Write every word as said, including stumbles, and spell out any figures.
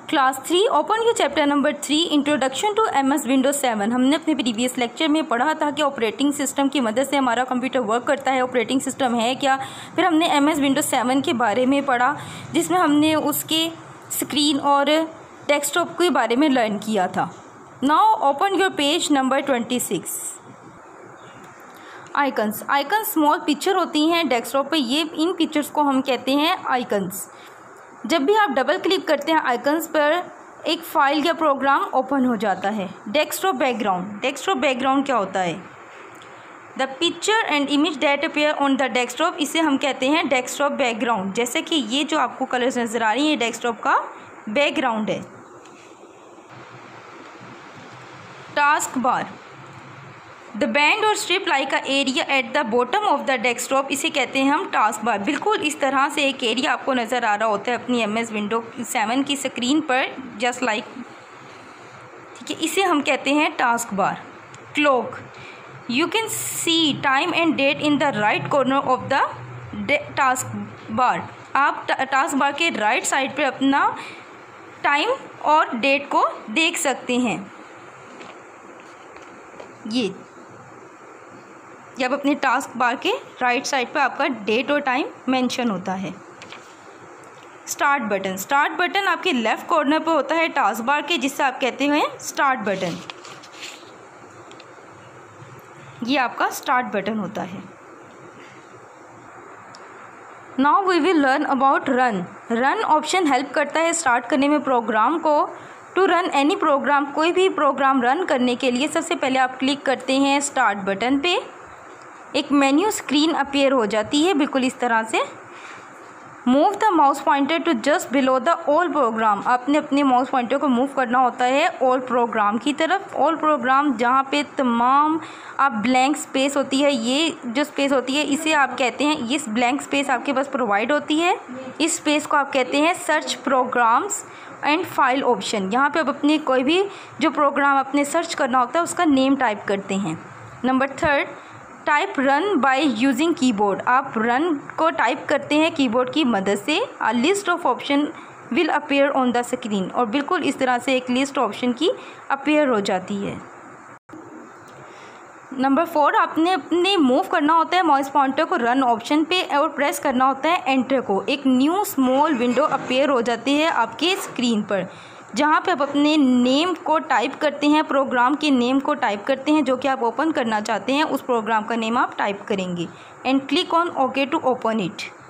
Class three open के chapter number three introduction to M S Windows seven. हमने अपने previous lecture में पढ़ा था कि ऑपरेटिंग सिस्टम की मदद से हमारा कंप्यूटर वर्क करता है, ऑपरेटिंग सिस्टम है क्या। फिर हमने एम एस विंडोज सेवन के बारे में पढ़ा जिसमें हमने उसके स्क्रीन और डेस्कटॉप के बारे में लर्न किया था। Now open your page number twenty six. Icons icons small picture होती हैं डेस्कटॉप पे, ये इन पिक्चर्स को हम कहते हैं आइकन्स। जब भी आप डबल क्लिक करते हैं आइकन्स पर एक फाइल या प्रोग्राम ओपन हो जाता है। डेस्कटॉप बैकग्राउंड डेस्कटॉप बैकग्राउंड क्या होता है? The picture and image that appear on the desktop, इसे हम कहते हैं डेस्कटॉप बैकग्राउंड। जैसे कि ये जो आपको कलर्स नज़र आ रही है डेस्कटॉप का बैकग्राउंड है। टास्क बार द बैंड और strip like a area at the bottom of the desktop, इसे कहते हैं हम टास्क बार। बिल्कुल इस तरह से एक एरिया आपको नज़र आ रहा होता है अपनी एम एस विंडो सेवन की स्क्रीन पर, जस्ट लाइक, ठीक है, इसे हम कहते हैं task bar. Clock you can see time and date in the right corner of the task bar. आप टास्क बार के राइट साइड पर अपना टाइम और डेट को देख सकते हैं। ये जब अपने टास्क बार के राइट साइड पे आपका डेट और टाइम मेंशन होता है। स्टार्ट बटन स्टार्ट बटन आपके लेफ़्ट कॉर्नर पे होता है टास्क बार के, जिससे आप कहते हैं स्टार्ट बटन। ये आपका स्टार्ट बटन होता है। Now we will learn about run. Run option help करता है स्टार्ट करने में प्रोग्राम को। टू रन एनी प्रोग्राम, कोई भी प्रोग्राम रन करने के लिए सबसे पहले आप क्लिक करते हैं स्टार्ट बटन पे। एक मेन्यू स्क्रीन अपीयर हो जाती है बिल्कुल इस तरह से। Move the mouse pointer to just below the all program, आपने अपने माउस पॉइंटर को मूव करना होता है ऑल प्रोग्राम की तरफ। ऑल प्रोग्राम जहाँ पे तमाम आप ब्लैंक स्पेस होती है, ये जो स्पेस होती है इसे आप कहते हैं, इस ब्लैंक स्पेस आपके पास प्रोवाइड होती है, इस स्पेस को आप कहते हैं search programs and file option. यहाँ पे आप अपने कोई भी जो प्रोग्राम अपने सर्च करना होता है उसका नेम टाइप करते हैं। Number third, type run by using keyboard, आप रन को टाइप करते हैं कीबोर्ड की मदद से। A list of option will appear on the screen, और बिल्कुल इस तरह से एक लिस्ट ऑप्शन की अपीयर हो जाती है। नंबर फोर, आपने अपने मूव करना होता है माउस पॉइंटर को रन ऑप्शन पे और प्रेस करना होता है एंटर को। एक न्यू स्मॉल विंडो अपीयर हो जाती है आपके स्क्रीन पर, जहाँ पे आप अपने नेम को टाइप करते हैं, प्रोग्राम के नेम को टाइप करते हैं जो कि आप ओपन करना चाहते हैं, उस प्रोग्राम का नेम आप टाइप करेंगे and click on okay to open it.